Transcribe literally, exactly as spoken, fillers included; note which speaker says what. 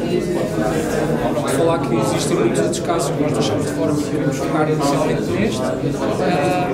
Speaker 1: falar que existem muitos outros casos que nós deixamos de fora porque queremos focar essencialmente neste. Uh,